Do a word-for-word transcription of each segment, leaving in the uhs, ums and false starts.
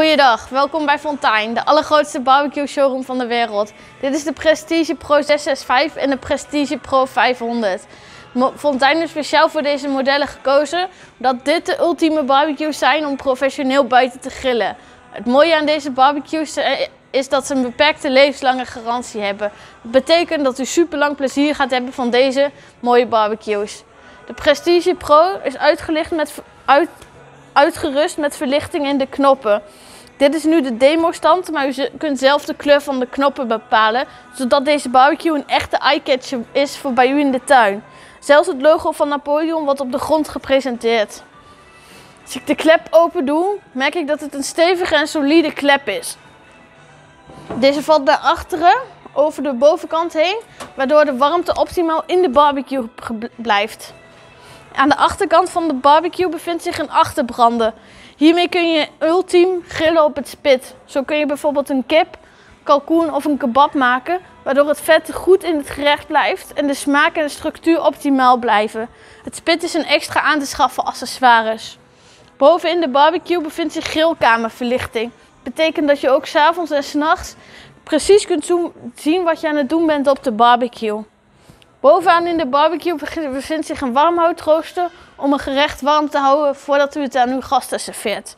Goeiedag, welkom bij Fontijn, de allergrootste barbecue showroom van de wereld. Dit is de Prestige Pro zeshonderdzesenzestig en de Prestige Pro vijfhonderd. Fontijn is speciaal voor deze modellen gekozen, omdat dit de ultieme barbecues zijn om professioneel buiten te grillen. Het mooie aan deze barbecues is dat ze een beperkte levenslange garantie hebben. Dat betekent dat u super lang plezier gaat hebben van deze mooie barbecues. De Prestige Pro is uitgelicht met, uit, uitgerust met verlichting in de knoppen. Dit is nu de demo stand, maar u kunt zelf de kleur van de knoppen bepalen, zodat deze barbecue een echte eye-catcher is voor bij u in de tuin. Zelfs het logo van Napoleon wordt op de grond gepresenteerd. Als ik de klep open doe, merk ik dat het een stevige en solide klep is. Deze valt naar achteren over de bovenkant heen, waardoor de warmte optimaal in de barbecue blijft. Aan de achterkant van de barbecue bevindt zich een achterbrander. Hiermee kun je ultiem grillen op het spit. Zo kun je bijvoorbeeld een kip, kalkoen of een kebab maken, waardoor het vet goed in het gerecht blijft en de smaak en de structuur optimaal blijven. Het spit is een extra aan te schaffen accessoires. Boven in de barbecue bevindt zich grillkamerverlichting. Dat betekent dat je ook 's avonds en 's nachts precies kunt zien wat je aan het doen bent op de barbecue. Bovenaan in de barbecue bevindt zich een warmhoutrooster om een gerecht warm te houden voordat u het aan uw gasten serveert.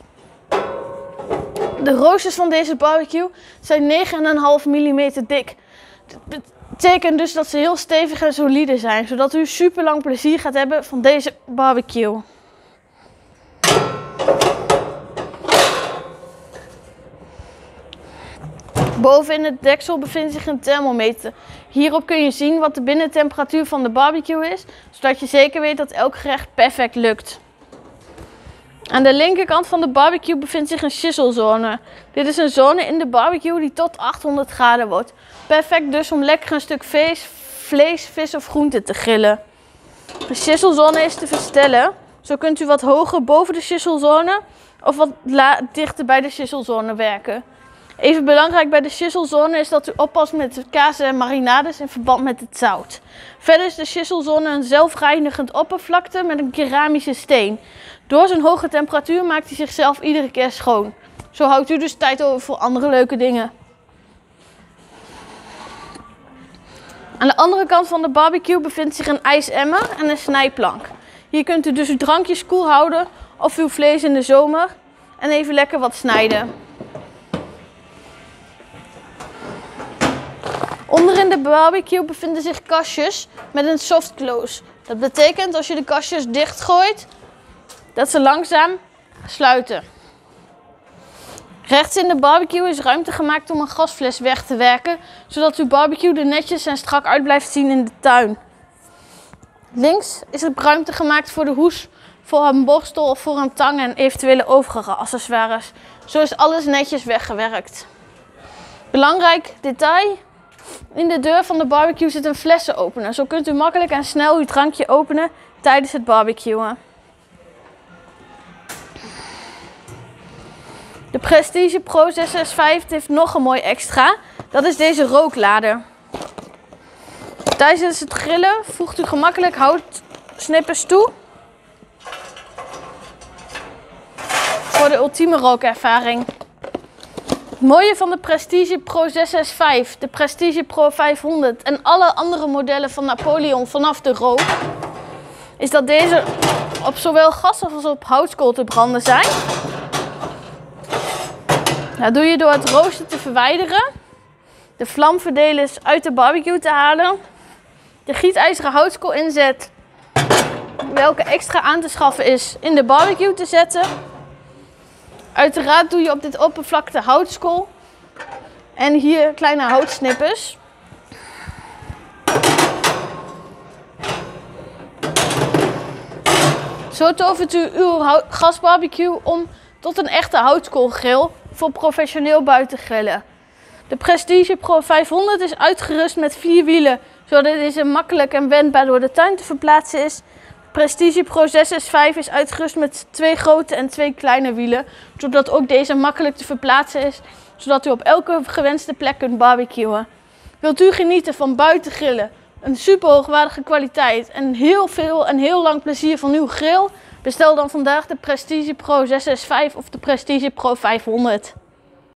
De roosters van deze barbecue zijn negen komma vijf millimeter dik. Dat betekent dus dat ze heel stevig en solide zijn, zodat u super lang plezier gaat hebben van deze barbecue. Boven in het deksel bevindt zich een thermometer. Hierop kun je zien wat de binnentemperatuur van de barbecue is, zodat je zeker weet dat elk gerecht perfect lukt. Aan de linkerkant van de barbecue bevindt zich een sizzlezone. Dit is een zone in de barbecue die tot achthonderd graden wordt. Perfect dus om lekker een stuk vlees, vlees, vis of groente te grillen. De sizzlezone is te verstellen. Zo kunt u wat hoger boven de sizzlezone of wat dichter bij de sizzlezone werken. Even belangrijk bij de sizzlezone is dat u oppast met de kaas en marinades in verband met het zout. Verder is de sizzlezone een zelfreinigend oppervlakte met een keramische steen. Door zijn hoge temperatuur maakt hij zichzelf iedere keer schoon. Zo houdt u dus tijd over voor andere leuke dingen. Aan de andere kant van de barbecue bevindt zich een ijsemmer en een snijplank. Hier kunt u dus uw drankjes koel houden of uw vlees in de zomer en even lekker wat snijden. Onder in de barbecue bevinden zich kastjes met een soft close. Dat betekent als je de kastjes dichtgooit, dat ze langzaam sluiten. Rechts in de barbecue is ruimte gemaakt om een gasfles weg te werken, zodat uw barbecue er netjes en strak uit blijft zien in de tuin. Links is er ruimte gemaakt voor de hoes, voor een borstel of voor een tang en eventuele overige accessoires. Zo is alles netjes weggewerkt. Belangrijk detail. In de deur van de barbecue zit een flessenopener. Zo kunt u makkelijk en snel uw drankje openen tijdens het barbecuen. De Prestige Pro zeshonderdzesenzestig heeft nog een mooi extra. Dat is deze rooklader. Tijdens het grillen voegt u gemakkelijk houtsnippers toe. Voor de ultieme rookervaring. Het mooie van de Prestige Pro zeshonderdzesenzestig, de Prestige Pro vijfhonderd en alle andere modellen van Napoleon vanaf de rook, is dat deze op zowel gas als op houtskool te branden zijn. Dat doe je door het rooster te verwijderen, de vlamverdelers uit de barbecue te halen, de gietijzeren houtskool inzet, welke extra aan te schaffen is, in de barbecue te zetten. Uiteraard doe je op dit oppervlakte houtskool en hier kleine houtsnippers. Zo tovert u uw gasbarbecue om tot een echte houtskoolgrill voor professioneel buitengrillen. De Prestige Pro vijfhonderd is uitgerust met vier wielen, zodat deze makkelijk en wendbaar door de tuin te verplaatsen is. Prestige Pro zeshonderdzesenzestig is uitgerust met twee grote en twee kleine wielen, zodat ook deze makkelijk te verplaatsen is, zodat u op elke gewenste plek kunt barbecuen. Wilt u genieten van buiten grillen, een super hoogwaardige kwaliteit en heel veel en heel lang plezier van uw grill? Bestel dan vandaag de Prestige Pro zeshonderdzesenzestig of de Prestige Pro vijfhonderd.